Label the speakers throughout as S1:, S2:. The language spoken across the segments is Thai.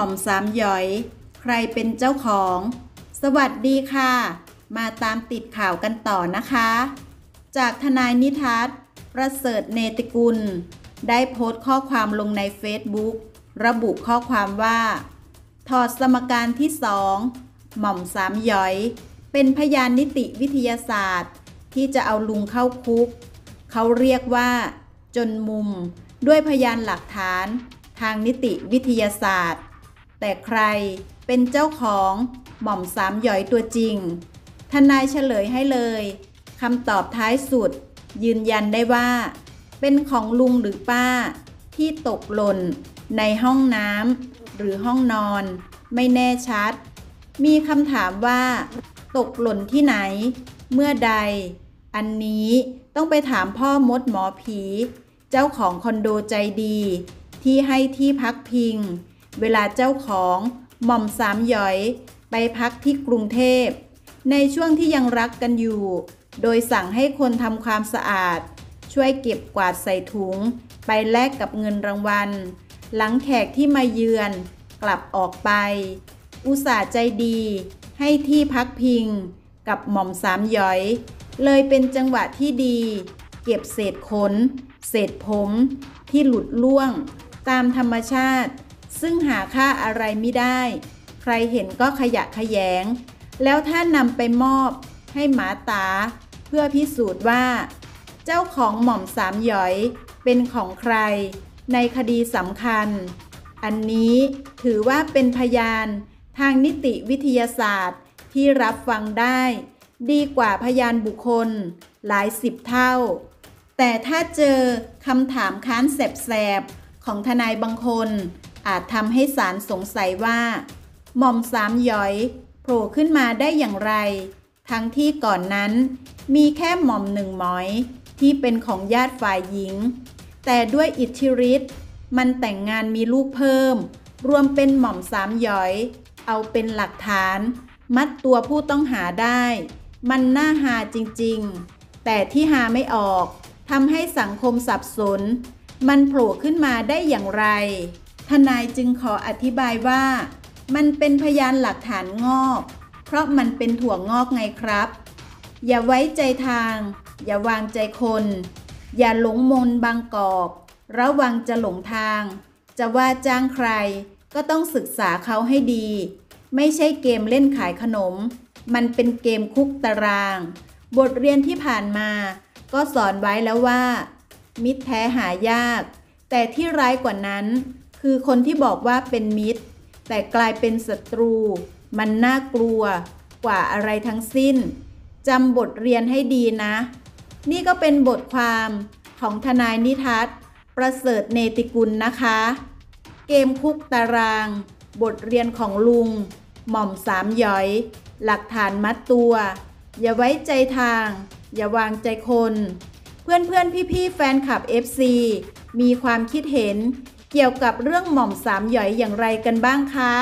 S1: ม่อมสามหยอยใครเป็นเจ้าของสวัสดีค่ะมาตามติดข่าวกันต่อนะคะจากทนายนิทัศน์ประเสริฐเนติกุลได้โพสต์ข้อความลงในเฟซบุ๊กระบุข้อความว่าถอดสมการที่2หม่อมสามหยอยเป็นพยานนิติวิทยาศาสตร์ที่จะเอาลุงเข้าคุกเขาเรียกว่าจนมุมด้วยพยานหลักฐานทางนิติวิทยาศาสตร์แต่ใครเป็นเจ้าของหม่อมสามหยอยตัวจริงทนายเฉลยให้เลยคำตอบท้ายสุดยืนยันได้ว่าเป็นของลุงหรือป้าที่ตกหล่นในห้องน้ำหรือห้องนอนไม่แน่ชัดมีคำถามว่าตกหล่นที่ไหนเมื่อใดอันนี้ต้องไปถามพ่อมดหมอผีเจ้าของคอนโดใจดีที่ให้ที่พักพิงเวลาเจ้าของหม่อมสามหยอยไปพักที่กรุงเทพในช่วงที่ยังรักกันอยู่โดยสั่งให้คนทำความสะอาดช่วยเก็บกวาดใส่ถุงไปแลกกับเงินรางวัลหลังแขกที่มาเยือนกลับออกไปอุตส่าห์ใจดีให้ที่พักพิงกับหม่อมสามหยอยเลยเป็นจังหวะที่ดีเก็บเศษขนเศษผมที่หลุดล่วงตามธรรมชาติซึ่งหาค่าอะไรไม่ได้ใครเห็นก็ขยะแขยงแล้วถ้านำไปมอบให้หมาตาเพื่อพิสูจน์ว่าเจ้าของหม่อมสามหยอยเป็นของใครในคดีสำคัญอันนี้ถือว่าเป็นพยานทางนิติวิทยาศาสตร์ที่รับฟังได้ดีกว่าพยานบุคคลหลายสิบเท่าแต่ถ้าเจอคำถามค้านแสบๆของทนายบางคนอาจทำให้ศาลสงสัยว่าหม่อมสามหยอยโผล่ขึ้นมาได้อย่างไรทั้งที่ก่อนนั้นมีแค่หม่อมหนึ่งหมอยที่เป็นของญาติฝ่ายหญิงแต่ด้วยอิทธิฤทธิ์มันแต่งงานมีลูกเพิ่มรวมเป็นหม่อมสามหยอยเอาเป็นหลักฐานมัดตัวผู้ต้องหาได้มันน่าหาจริงๆแต่ที่หาไม่ออกทำให้สังคมสับสนมันโผล่ขึ้นมาได้อย่างไรทนายจึงขออธิบายว่ามันเป็นพยานหลักฐานงอกเพราะมันเป็นถั่วงอกไงครับอย่าไว้ใจทางอย่าวางใจคนอย่าหลงมนบางกอกระวังจะหลงทางจะว่าจ้างใครก็ต้องศึกษาเขาให้ดีไม่ใช่เกมเล่นขายขนมมันเป็นเกมคุกตารางบทเรียนที่ผ่านมาก็สอนไว้แล้วว่ามิตรแท้หายากแต่ที่ร้ายกว่านั้นคือคนที่บอกว่าเป็นมิตรแต่กลายเป็นศัตรูมันน่ากลัวกว่าอะไรทั้งสิ้นจำบทเรียนให้ดีนะนี่ก็เป็นบทความของทนายนิทัศน์ประเสริฐเนติกุลนะคะเกมคุกตารางบทเรียนของลุงหม่อมสามหยอยหลักฐานมัดตัวอย่าไว้ใจทางอย่าวางใจคนเพื่อนพี่แฟนคลับ FC มีความคิดเห็นเกี่ยวกับเรื่องหม่อมสามหยอยอย่างไรกันบ้างคะ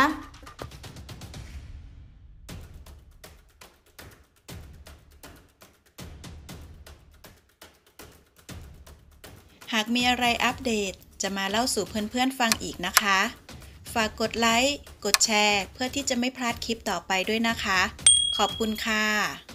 S1: หากมีอะไรอัปเดตจะมาเล่าสู่เพื่อนๆฟังอีกนะคะฝากกดไลค์กดแชร์เพื่อที่จะไม่พลาดคลิปต่อไปด้วยนะคะขอบคุณค่ะ